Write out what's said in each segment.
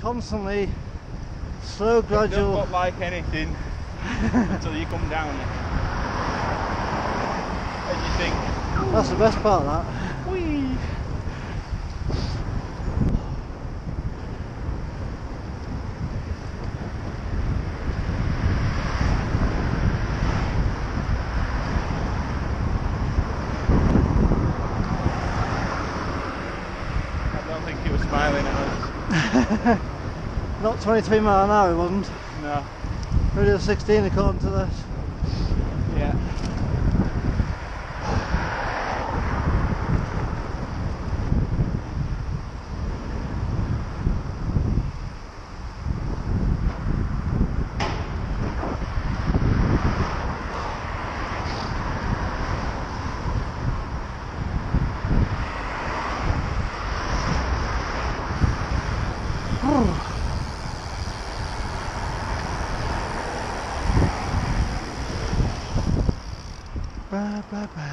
constantly slow, gradual. It doesn't look like anything until you come down it. And you think, that's the best part of that. whee! I don't think he was smiling at us. Not 23 mile an hour, it wasn't. No. Really 16 according to this. Yeah. Ba, ba, ba.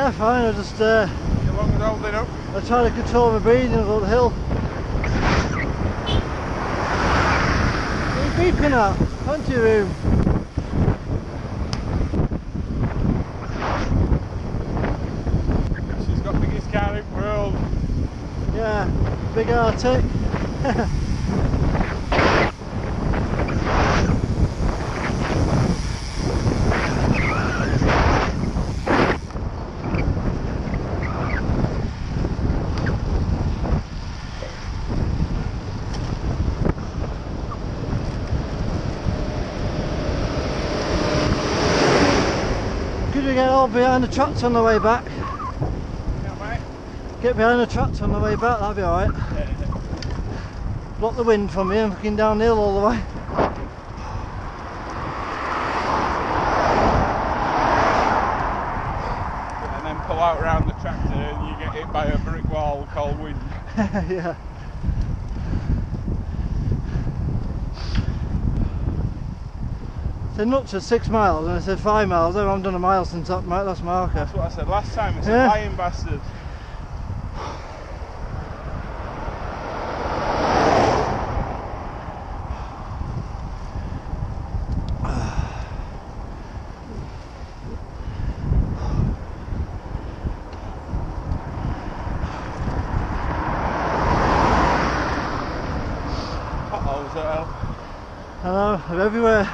Yeah, fine. I just As long as holding up. I try to control my breathing up the hill. What are you beeping at? Plenty of room. She's got the biggest car in the world. Yeah, big Arctic. Could we get all behind the tractor on the way back? Yeah, mate. Get behind the tractor on the way back, that'd be alright. Yeah. Block the wind from you and fucking downhill all the way. And then pull out around the tractor and you get hit by a brick wall, cold wind. Yeah. So Knutsford 6 miles and I said 5 miles. I haven't done a mile since that last marker. That's what I said last time. It's Yeah. a lying bastard. Potholes at hell. I know, they're everywhere.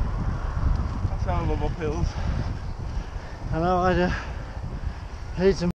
That's how I love uphills. I know, I need some